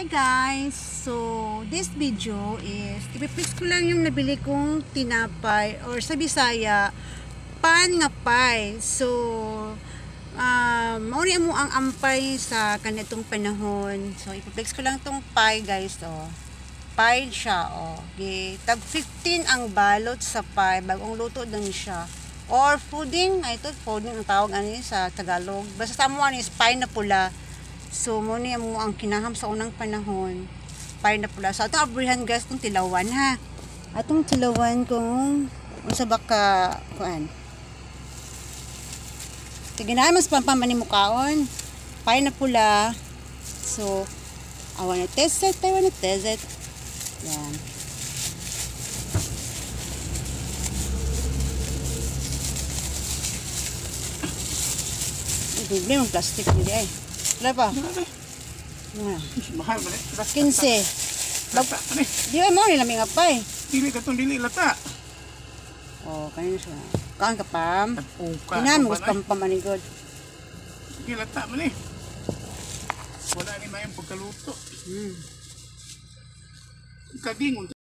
Hi guys! So, this video is ipipix ko lang yung nabili kong tinapay or sa Bisaya, pan nga pie. So, mauni mo ang ampay sa kanitong panahon. So, ipipix ko lang tong pie guys. Oh. Pie siya. Oh. Okay. Tag 15 ang balot sa pie. Bagong luto din siya. Or fooding. Ito, fooding ang tawag sa Tagalog. Basta sa mo is pie na pula. So, muna mo ang kinaham sa unang panahon. Pie na pula. So, atong abrihan guys kung tilawan ha. Atong tilawan kung sa baka kuan. Tiginahan mas pampaman ni mukaon. Pie na pula. So, I wanna test it. Yan. Bibili mong plastic nila eh. Wala pa? Mahal ba? 15. Di ba mo nila may ngapay? Dili ka itong dili lata. Oh, kanina siya. Kaan ka pam? Uka. Hinaan mo gusto pamanigod. Dili lata man eh. Wala ni mayang pagkaluto. Kadingon